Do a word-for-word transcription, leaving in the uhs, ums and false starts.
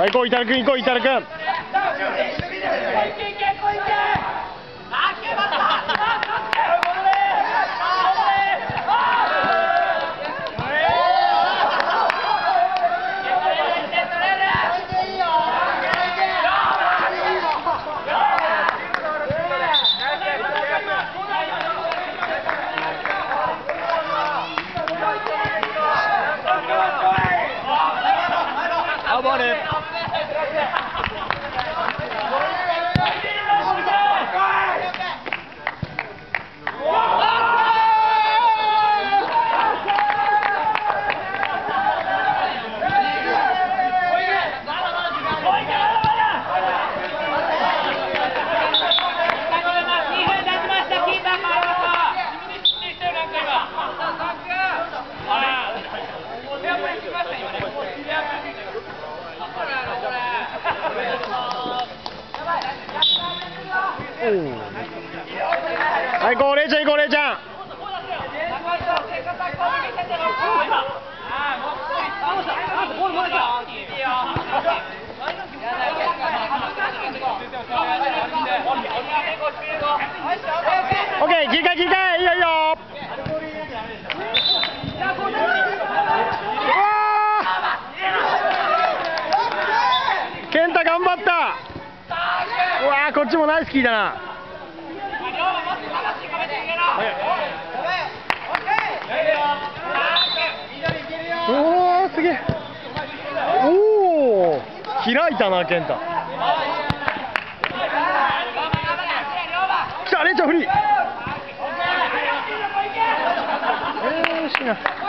行こう、イタル君行こう、イタル君。はい、こう、れいちゃん行こう、れいちゃん。オッケー、切り替え、切り替え、いいよ、いいよ。健太頑張った。うわー、こっちもナイスキーだな。おお、すげえ。おお、開いたな、健太。来た、レイちゃんフリー。えー、惜しいな。